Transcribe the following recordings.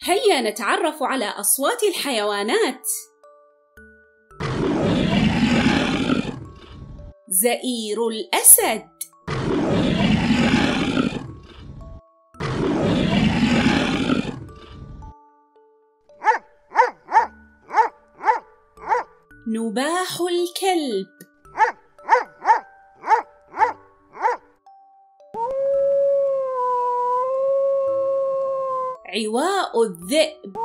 هيا نتعرف على أصوات الحيوانات. زئير الأسد، نباح الكلب، عواء الذئب،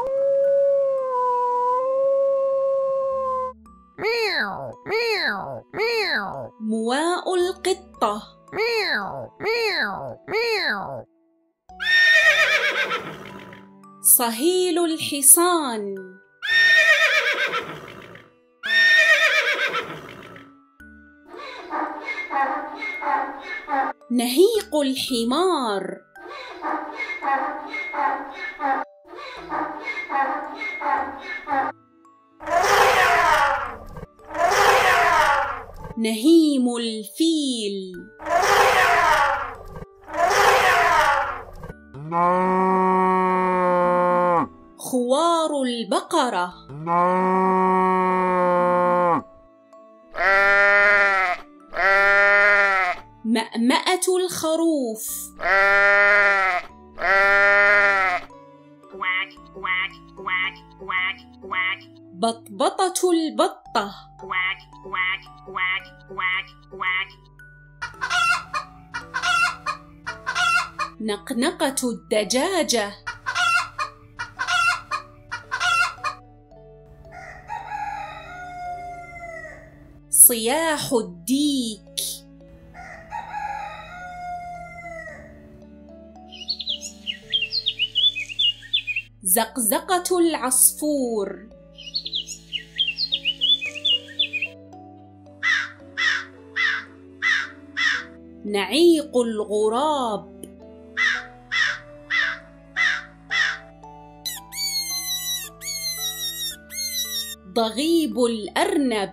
مواء القطة، صهيل الحصان، نهيق الحمار، نهيم الفيل، خوار البقرة، مأمأة الخروف، بطبطة البطة، نقنقة الدجاجة، صياح الديك، زقزقة العصفور، نعيق الغراب، ضغيب الأرنب،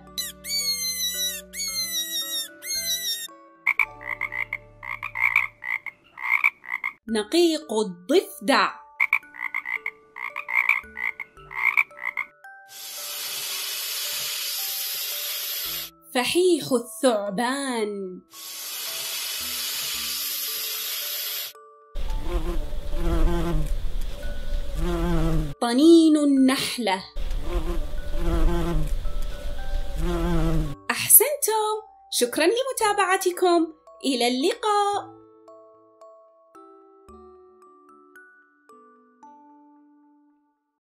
نقيق الضفدع، فحيح الثعبان، طنين النحلة. أحسنتم، شكراً لمتابعتكم، إلى اللقاء.